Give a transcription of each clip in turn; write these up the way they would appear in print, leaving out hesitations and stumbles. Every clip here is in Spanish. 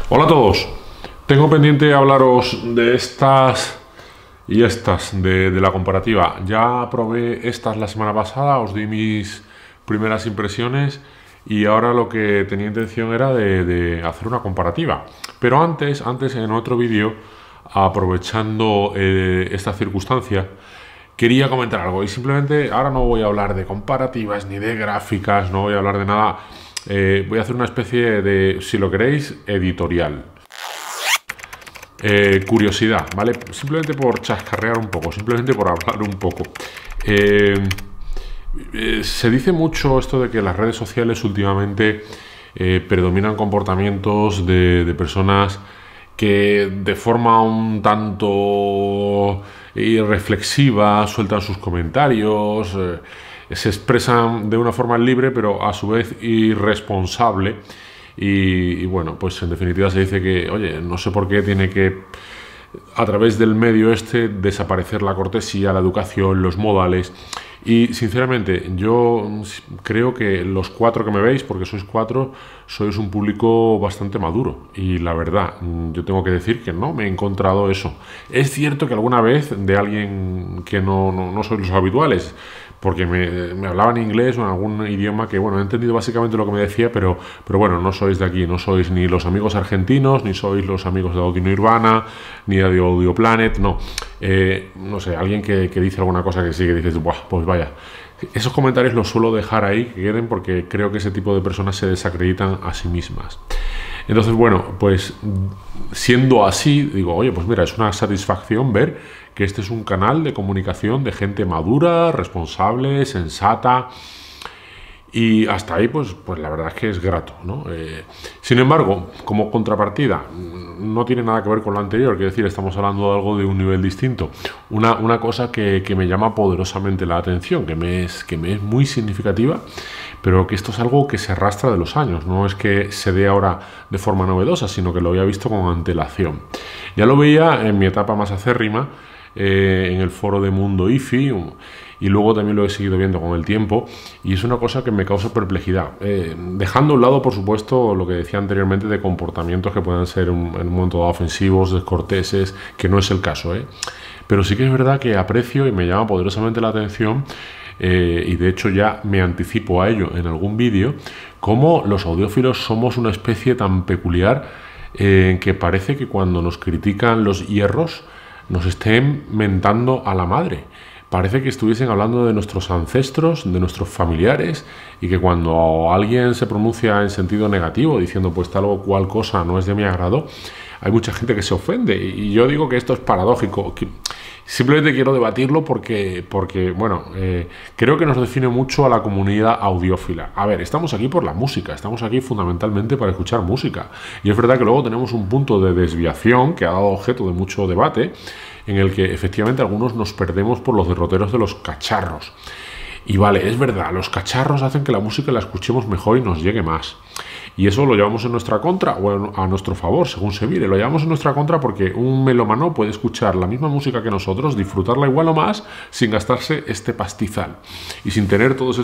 Hola a todos. Tengo pendiente hablaros de estas y estas de la comparativa. Ya probé estas la semana pasada, os di mis primeras impresiones y ahora lo que tenía intención era de hacer una comparativa. Pero antes en otro vídeo, aprovechando esta circunstancia, quería comentar algo y simplemente ahora no voy a hablar de comparativas ni de gráficas, no voy a hablar de nada. Voy a hacer una especie de, si lo queréis, editorial. Curiosidad, ¿vale? Simplemente por chascarrear un poco, simplemente por hablar un poco. Se dice mucho esto de que las redes sociales últimamente predominan comportamientos de personas que de forma un tanto irreflexiva sueltan sus comentarios, se expresan de una forma libre pero a su vez irresponsable y bueno, pues en definitiva se dice que, oye, no sé por qué tiene que a través del medio desaparecer la cortesía, la educación, los modales. Y sinceramente yo creo que los cuatro que me veis, porque sois cuatro, sois un público bastante maduro y la verdad, yo tengo que decir que no me he encontrado eso. Es cierto que alguna vez de alguien que no sois los habituales, porque me hablaba en inglés o en algún idioma que, bueno, he entendido básicamente lo que me decía, pero bueno, no sois de aquí, no sois ni los amigos argentinos, ni sois los amigos de Audio Nirvana, ni de Audio Planet, no. No sé, alguien que dice alguna cosa que sí, que dices, buah, pues vaya. Esos comentarios los suelo dejar ahí, que queden, porque creo que ese tipo de personas se desacreditan a sí mismas. Entonces, bueno, pues siendo así, digo, oye, pues mira, es una satisfacción ver que este es un canal de comunicación de gente madura, responsable, sensata, y hasta ahí, pues la verdad es que es grato, ¿no? Sin embargo, como contrapartida, no tiene nada que ver con lo anterior, quiero decir, estamos hablando de algo de un nivel distinto. Una cosa que me llama poderosamente la atención, que me es muy significativa, pero que esto es algo que se arrastra de los años, no es que se dé ahora de forma novedosa, sino que lo había visto con antelación. Ya lo veía en mi etapa más acérrima, en el foro de Mundo IFI, y luego también lo he seguido viendo con el tiempo, y es una cosa que me causa perplejidad, dejando a un lado, por supuesto, lo que decía anteriormente de comportamientos que puedan ser en un momento dado ofensivos, descorteses, que no es el caso, pero sí que es verdad que aprecio y me llama poderosamente la atención, y de hecho ya me anticipo a ello en algún vídeo, cómo los audiófilos somos una especie tan peculiar que parece que cuando nos critican los hierros nos estén mentando a la madre. Parece que estuviesen hablando de nuestros ancestros, de nuestros familiares, y que cuando alguien se pronuncia en sentido negativo, diciendo pues tal o cual cosa no es de mi agrado, hay mucha gente que se ofende. Y yo digo que esto es paradójico. Simplemente quiero debatirlo porque bueno, creo que nos define mucho a la comunidad audiófila. A ver, estamos aquí por la música, estamos aquí fundamentalmente para escuchar música. Y es verdad que luego tenemos un punto de desviación que ha dado objeto de mucho debate, en el que efectivamente algunos nos perdemos por los derroteros de los cacharros. Y vale, es verdad, los cacharros hacen que la música la escuchemos mejor y nos llegue más. Y eso lo llevamos en nuestra contra o a nuestro favor, según se mire. Lo llevamos en nuestra contra porque un melómano puede escuchar la misma música que nosotros, disfrutarla igual o más, sin gastarse este pastizal. Y sin tener todos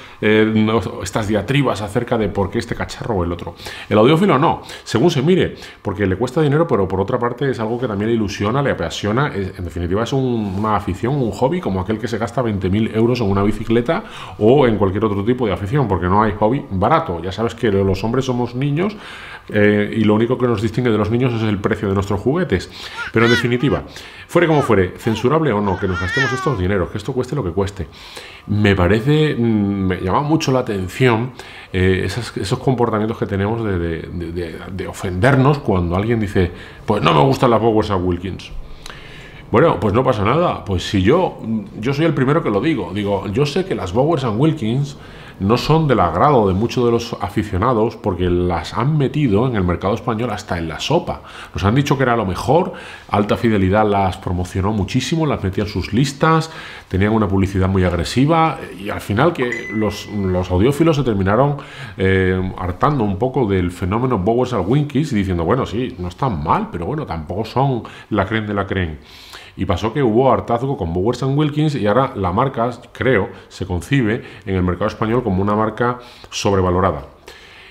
estas diatribas acerca de por qué este cacharro o el otro. El audiófilo no, según se mire, porque le cuesta dinero, pero por otra parte es algo que también le ilusiona, le apasiona. En definitiva es una afición, un hobby, como aquel que se gasta 20.000 euros en una bicicleta o en cualquier otro tipo de afición, porque no hay hobby barato. Ya sabes que los hombres somos niños y lo único que nos distingue de los niños es el precio de nuestros juguetes. Pero en definitiva, fuere como fuere, censurable o no, que nos gastemos estos dineros, que esto cueste lo que cueste, me llama mucho la atención esos comportamientos que tenemos de ofendernos cuando alguien dice, pues no me gustan las Bowers & Wilkins. Bueno, pues no pasa nada. Pues si yo soy el primero que lo digo, yo sé que las Bowers & Wilkins no son del agrado de muchos de los aficionados porque las han metido en el mercado español hasta en la sopa. Nos han dicho que era lo mejor, Alta Fidelidad las promocionó muchísimo, las metía en sus listas, tenían una publicidad muy agresiva y al final que los audiófilos se terminaron hartando un poco del fenómeno Bowers & Wilkins y diciendo, bueno, sí, no están mal, pero bueno, tampoco son la crème de la crème. Y pasó que hubo hartazgo con Bowers & Wilkins y ahora la marca, creo, se concibe en el mercado español como una marca sobrevalorada.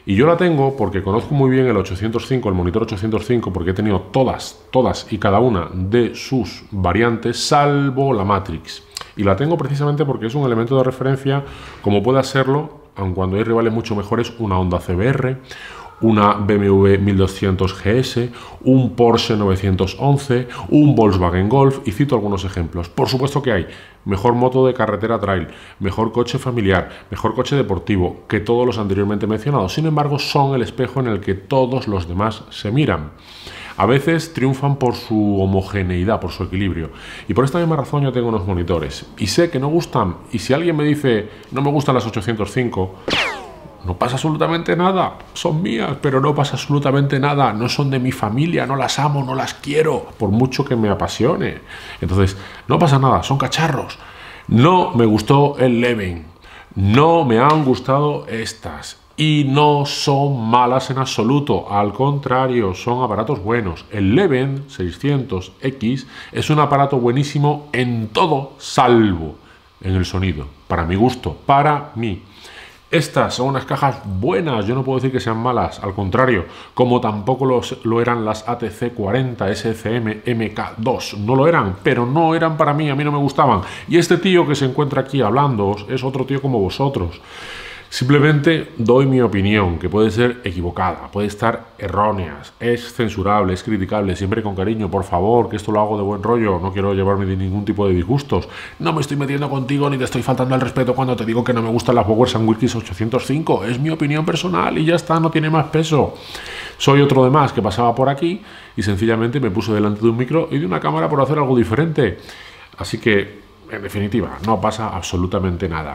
Y yo la tengo porque conozco muy bien el 805, el monitor 805, porque he tenido todas y cada una de sus variantes, salvo la Matrix. Y la tengo precisamente porque es un elemento de referencia, como puede serlo, aun cuando hay rivales mucho mejores, una Honda CBR, una BMW 1200 GS, un Porsche 911, un Volkswagen Golf, y cito algunos ejemplos. Por supuesto que hay mejor moto de carretera trail, mejor coche familiar, mejor coche deportivo que todos los anteriormente mencionados. Sin embargo, son el espejo en el que todos los demás se miran. A veces triunfan por su homogeneidad, por su equilibrio. Y por esta misma razón yo tengo unos monitores. Y sé que no gustan. Y si alguien me dice, no me gustan las 805... no pasa absolutamente nada, son mías, pero no pasa absolutamente nada, no son de mi familia, no las amo, no las quiero, por mucho que me apasione. Entonces, no pasa nada, son cacharros. No me gustó el Leven, no me han gustado estas y no son malas en absoluto, al contrario, son aparatos buenos. El Leven 600X es un aparato buenísimo en todo, salvo en el sonido, para mi gusto, para mí. Estas son unas cajas buenas, yo no puedo decir que sean malas, al contrario, como tampoco lo eran las ATC40 SCM MK2, no lo eran, pero no eran para mí, a mí no me gustaban. Y este tío que se encuentra aquí hablando es otro tío como vosotros. Simplemente doy mi opinión, que puede ser equivocada, puede estar errónea, es censurable, es criticable, siempre con cariño, por favor, que esto lo hago de buen rollo, no quiero llevarme de ningún tipo de disgustos. No me estoy metiendo contigo ni te estoy faltando al respeto cuando te digo que no me gustan las Bowers & Wilkins 805, es mi opinión personal y ya está, no tiene más peso. Soy otro de más que pasaba por aquí y sencillamente me puse delante de un micro y de una cámara por hacer algo diferente. Así que, en definitiva, no pasa absolutamente nada.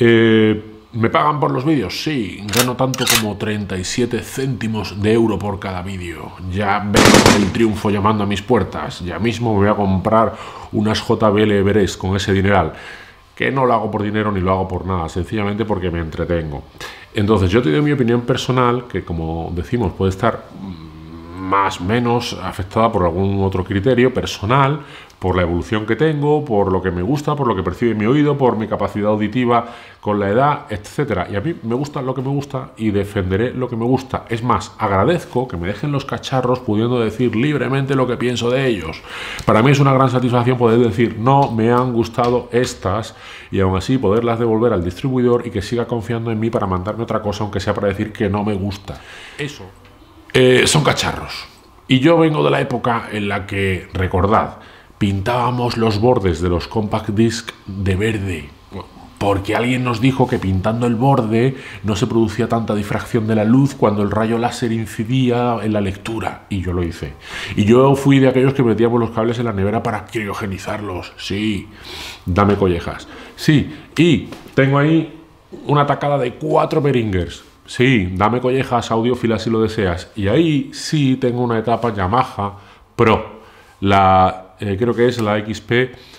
¿Me pagan por los vídeos? Sí, gano tanto como 37 céntimos de euro por cada vídeo. Ya veo el triunfo llamando a mis puertas. Ya mismo me voy a comprar unas JBL Everest con ese dineral. Que no lo hago por dinero ni lo hago por nada, sencillamente porque me entretengo. Entonces yo te doy mi opinión personal, que como decimos puede estar más o menos afectada por algún otro criterio personal, por la evolución que tengo, por lo que me gusta, por lo que percibe mi oído, por mi capacidad auditiva con la edad, etcétera. Y a mí me gusta lo que me gusta y defenderé lo que me gusta. Es más, agradezco que me dejen los cacharros pudiendo decir libremente lo que pienso de ellos. Para mí es una gran satisfacción poder decir, no me han gustado estas, y aún así poderlas devolver al distribuidor y que siga confiando en mí para mandarme otra cosa, aunque sea para decir que no me gusta. Eso. Son cacharros. Y yo vengo de la época en la que, recordad, pintábamos los bordes de los compact disc de verde, porque alguien nos dijo que pintando el borde no se producía tanta difracción de la luz cuando el rayo láser incidía en la lectura, y yo lo hice. Y yo fui de aquellos que metíamos los cables en la nevera para criogenizarlos. Sí, dame collejas. Sí, y tengo ahí una tacada de 4 Behringers. Sí, dame collejas audiófilas si lo deseas. Y ahí sí tengo una etapa Yamaha Pro. Creo que es la XP,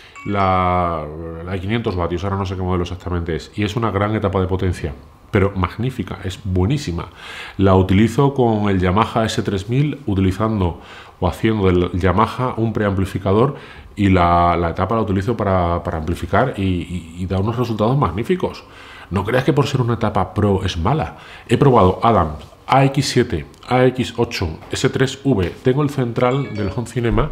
la de 500 vatios, ahora no sé qué modelo exactamente es. Y es una gran etapa de potencia, pero magnífica, es buenísima. La utilizo con el Yamaha S3000, utilizando o haciendo del Yamaha un preamplificador, y la etapa la utilizo para amplificar y da unos resultados magníficos. No creas que por ser una etapa Pro es mala. He probado Adams, AX7, AX8, S3V. Tengo el central del Home Cinema,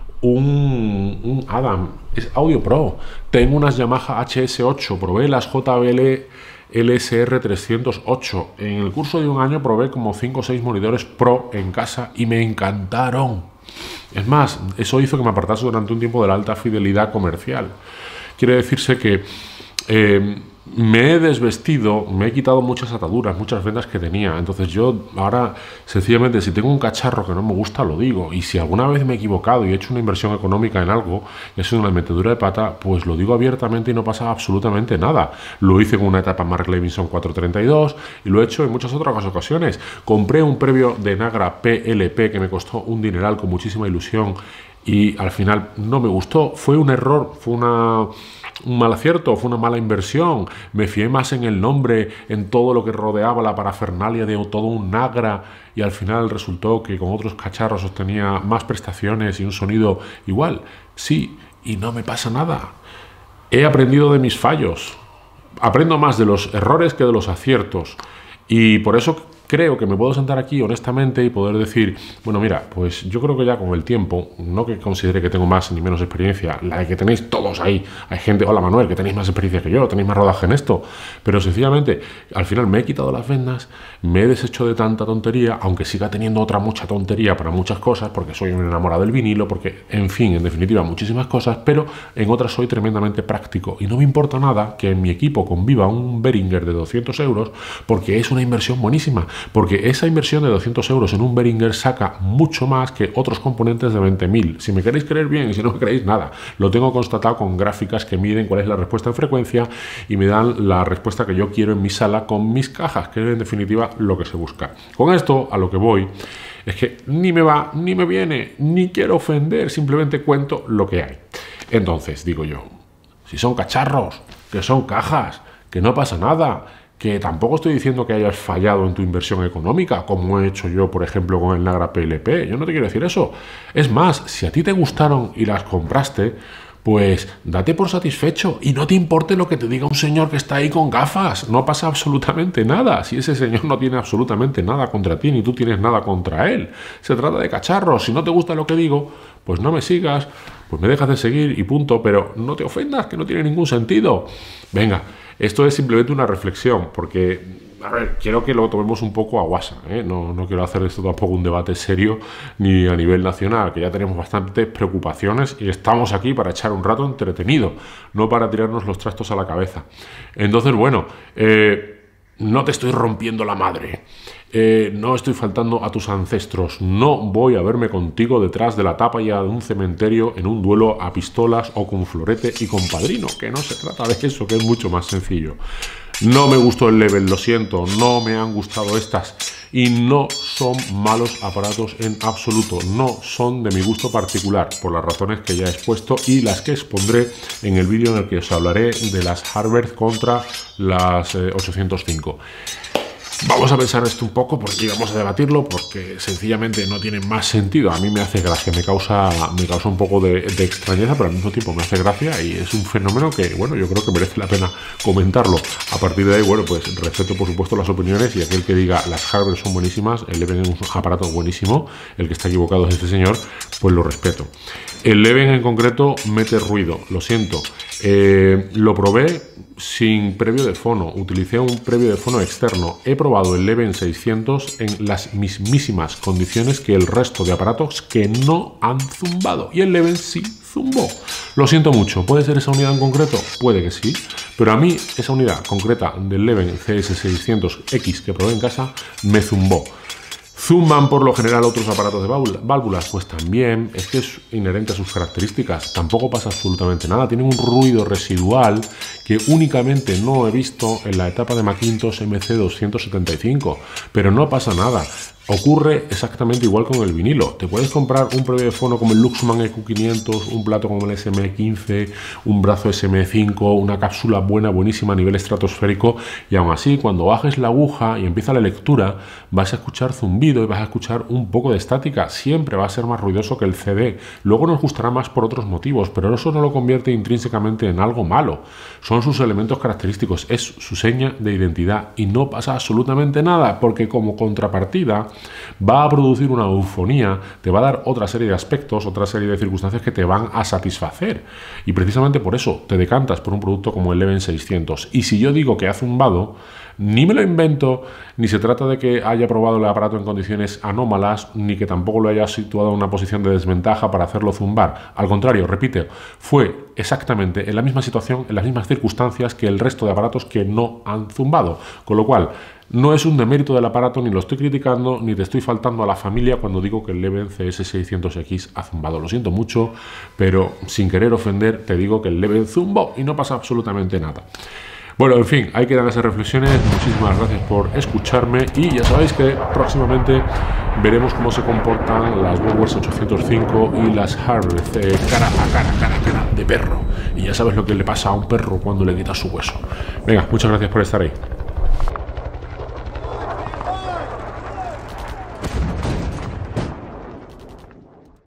un Adam, es Audio Pro. Tengo unas Yamaha HS8, probé las JBL LSR 308. En el curso de un año probé como 5 o 6 monitores Pro en casa y me encantaron. Es más, eso hizo que me apartase durante un tiempo de la alta fidelidad comercial. Quiere decirse que me he desvestido, me he quitado muchas ataduras, muchas vendas que tenía. Entonces yo ahora, sencillamente, si tengo un cacharro que no me gusta, lo digo. Y si alguna vez me he equivocado y he hecho una inversión económica en algo, y ha sido una metedura de pata, pues lo digo abiertamente y no pasa absolutamente nada. Lo hice con una etapa Mark Levinson 432 y lo he hecho en muchas otras ocasiones. Compré un previo de Nagra PLP que me costó un dineral con muchísima ilusión y al final no me gustó. Fue un error, fue un mal acierto, fue una mala inversión. Me fié más en el nombre, en todo lo que rodeaba la parafernalia de todo un Nagra, y al final resultó que con otros cacharros obtenía más prestaciones y un sonido igual. Sí, y no me pasa nada. He aprendido de mis fallos. Aprendo más de los errores que de los aciertos. Y por eso creo que me puedo sentar aquí honestamente y poder decir, bueno, mira, pues yo creo que ya con el tiempo, no que considere que tengo más ni menos experiencia, la de que tenéis todos ahí, hay gente, hola Manuel, que tenéis más experiencia que yo, tenéis más rodaje en esto, pero sencillamente al final me he quitado las vendas, me he deshecho de tanta tontería, aunque siga teniendo otra mucha tontería para muchas cosas, porque soy un enamorado del vinilo, porque, en fin, en definitiva, muchísimas cosas, pero en otras soy tremendamente práctico y no me importa nada que en mi equipo conviva un Behringer de 200 euros, porque es una inversión buenísima, porque esa inversión de 200 euros en un Behringer saca mucho más que otros componentes de 20.000. Si me queréis creer bien y si no me creéis nada, lo tengo constatado con gráficas que miden cuál es la respuesta en frecuencia y me dan la respuesta que yo quiero en mi sala con mis cajas, que es en definitiva lo que se busca. Con esto a lo que voy es que ni me va, ni me viene, ni quiero ofender, simplemente cuento lo que hay. Entonces, digo yo, si son cacharros, que son cajas, que no pasa nada, que tampoco estoy diciendo que hayas fallado en tu inversión económica, como he hecho yo, por ejemplo, con el Nagra PLP. Yo no te quiero decir eso. Es más, si a ti te gustaron y las compraste, pues date por satisfecho y no te importe lo que te diga un señor que está ahí con gafas. No pasa absolutamente nada. Si ese señor no tiene absolutamente nada contra ti, ni tú tienes nada contra él. Se trata de cacharros. Si no te gusta lo que digo, pues no me sigas, pues me dejas de seguir y punto. Pero no te ofendas, que no tiene ningún sentido. Venga, esto es simplemente una reflexión, porque... A ver, quiero que lo tomemos un poco a guasa, ¿eh? No quiero hacer esto tampoco un debate serio ni a nivel nacional, que ya tenemos bastantes preocupaciones y estamos aquí para echar un rato entretenido, no para tirarnos los trastos a la cabeza. Entonces, bueno, no te estoy rompiendo la madre, no estoy faltando a tus ancestros, no voy a verme contigo detrás de la tapa ya de un cementerio en un duelo a pistolas o con florete y con padrino, que no se trata de eso, que es mucho más sencillo. No me gustó el Leven, lo siento, no me han gustado estas y no son malos aparatos en absoluto, no son de mi gusto particular, por las razones que ya he expuesto y las que expondré en el vídeo en el que os hablaré de las Harvard contra las 805. Vamos a pensar esto un poco porque vamos a debatirlo porque sencillamente no tiene más sentido. A mí me hace gracia, me causa un poco de extrañeza, pero al mismo tiempo me hace gracia y es un fenómeno que, bueno, yo creo que merece la pena comentarlo. A partir de ahí, bueno, pues respeto por supuesto las opiniones y aquel que diga las Harvard son buenísimas, el Leven es un aparato buenísimo, el que está equivocado es este señor, pues lo respeto. El Leven en concreto mete ruido, lo siento. Lo probé sin previo de fono, utilicé un previo de fono externo. He probado el Leven 600 en las mismísimas condiciones que el resto de aparatos que no han zumbado. Y el Leven sí zumbó. Lo siento mucho. ¿Puede ser esa unidad en concreto? Puede que sí. Pero a mí esa unidad concreta del Leven CS600X que probé en casa me zumbó. ¿Zumban por lo general otros aparatos de válvulas? Pues también, es que es inherente a sus características, tampoco pasa absolutamente nada, tienen un ruido residual que únicamente no he visto en la etapa de Macintosh MC275, pero no pasa nada. Ocurre exactamente igual con el vinilo. Te puedes comprar un previo de fono como el Luxman EQ500, un plato como el SM15, un brazo SM5, una cápsula buenísima a nivel estratosférico y aún así cuando bajes la aguja y empieza la lectura vas a escuchar zumbido y vas a escuchar un poco de estática. Siempre va a ser más ruidoso que el CD. Luego nos gustará más por otros motivos, pero eso no lo convierte intrínsecamente en algo malo. Son sus elementos característicos, es su seña de identidad y no pasa absolutamente nada porque como contrapartida va a producir una eufonía, te va a dar otra serie de aspectos, otra serie de circunstancias que te van a satisfacer. Y precisamente por eso te decantas por un producto como el Leven 600. Y si yo digo que ha zumbado, ni me lo invento, ni se trata de que haya probado el aparato en condiciones anómalas, ni que tampoco lo haya situado en una posición de desventaja para hacerlo zumbar. Al contrario, repito, fue exactamente en la misma situación, en las mismas circunstancias que el resto de aparatos que no han zumbado. Con lo cual, no es un demérito del aparato, ni lo estoy criticando, ni te estoy faltando a la familia cuando digo que el Leven CS600X ha zumbado. Lo siento mucho, pero sin querer ofender, te digo que el Leven zumbó y no pasa absolutamente nada. Bueno, en fin, ahí quedan esas reflexiones. Muchísimas gracias por escucharme y ya sabéis que próximamente veremos cómo se comportan las Bowers 805 y las Harvard cara a cara de perro. Y ya sabes lo que le pasa a un perro cuando le quitas su hueso. Venga, muchas gracias por estar ahí.